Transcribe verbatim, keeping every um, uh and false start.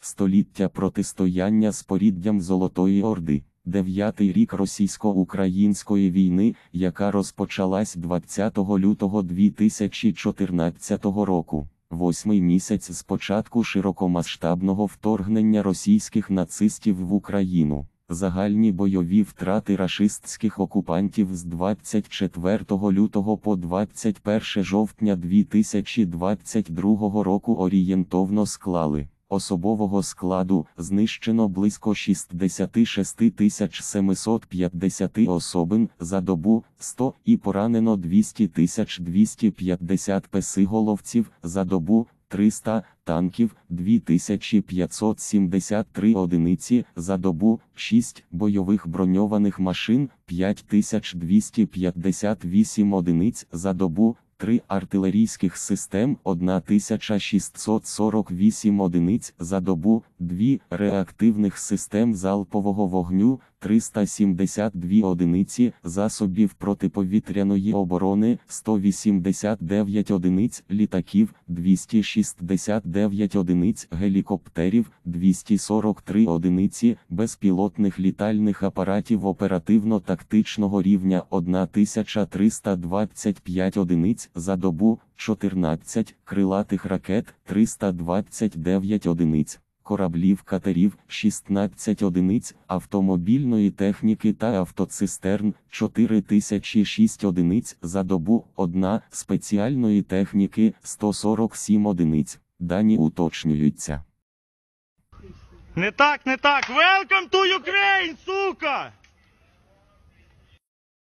Століття протистояння з поріддям Золотої Орди. Дев'ятий рік російсько-української війни, яка розпочалась двадцятого лютого дві тисячі чотирнадцятого року. Восьмий місяць з початку широкомасштабного вторгнення російських нацистів в Україну. Загальні бойові втрати рашистських окупантів з двадцять четвертого лютого по двадцять перше жовтня дві тисячі двадцять другого року орієнтовно склали: особового складу знищено близько шістдесят шість тисяч сімсот п'ятдесят особин за добу, сто, і поранено двісті тисяч двісті п'ятдесят песиголовців за добу, триста, танків, дві тисячі п'ятсот сімдесят три одиниці за добу, шість, бойових броньованих машин, п'ять тисяч двісті п'ятдесят вісім одиниць за добу, три артилерійських систем, тисяча шістсот сорок вісім одиниць за добу, два реактивних систем залпового вогню, триста сімдесят дві одиниці, засобів протиповітряної оборони, сто вісімдесят дев'ять одиниць, літаків, двісті шістдесят дев'ять одиниць, гелікоптерів, двісті сорок три одиниці, безпілотних літальних апаратів оперативно-тактичного рівня, тисяча триста двадцять п'ять одиниць за добу, чотирнадцять, крилатих ракет, триста двадцять дев'ять одиниць, кораблів, катерів, шістнадцять одиниць, автомобільної техніки та автоцистерн, чотири тисячі шість одиниць за добу, одна, спеціальної техніки, сто сорок сім одиниць. Дані уточнюються. Не так, не так. Welcome to Ukraine, сука!